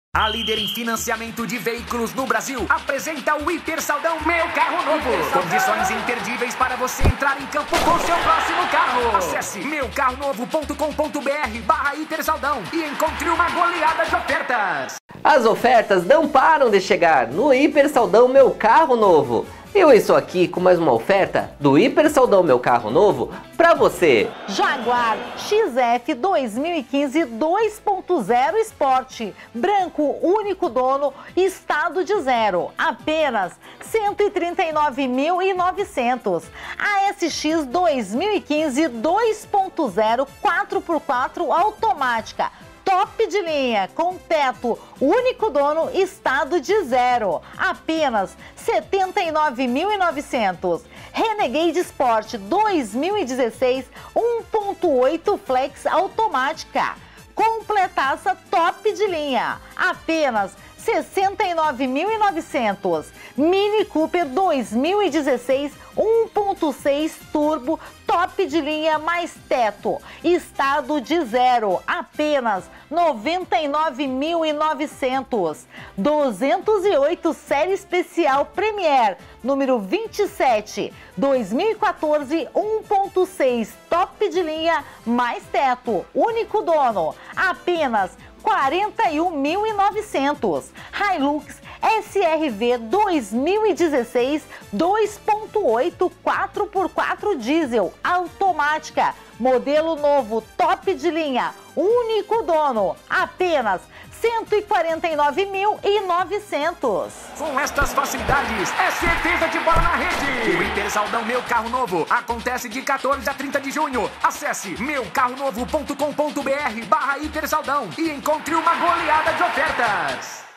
A líder em financiamento de veículos no Brasil apresenta o Hiper Saldão Meu Carro Novo. Condições imperdíveis para você entrar em campo com seu próximo carro. Acesse meucarronovo.com.br/Hiper Saldão e encontre uma goleada de ofertas. As ofertas não param de chegar no Hiper Saldão Meu Carro Novo. Eu estou aqui com mais uma oferta do Hiper Saldão Meu Carro Novo para você. Jaguar XF 2015 2.0 Sport, branco, único dono, estado de zero, apenas R$ 139.900. ASX 2015 2.0 4x4 automática, top de linha, com teto, único dono, estado de zero, apenas R$ 79.900. Renegade Sport 2016 1.8 Flex automática, completaça top de linha, apenas R$ 69.900. Mini Cooper 2016 1.6 Turbo, top de linha mais teto, estado de zero, apenas R$ 99.900. 208 série especial Premier, número 27, 2014 1.6 top de linha mais teto, único dono, apenas R$ 41.900. Hilux SRV 2016 2.8 4x4 diesel automática, modelo novo, top de linha, único dono, apenas R$ 149.900. Com estas facilidades, é certeza de bola na rede. O Hiper Saldão Meu Carro Novo acontece de 14 a 30 de junho. Acesse meucarronovo.com.br/Hiper Saldão e encontre uma goleada de ofertas.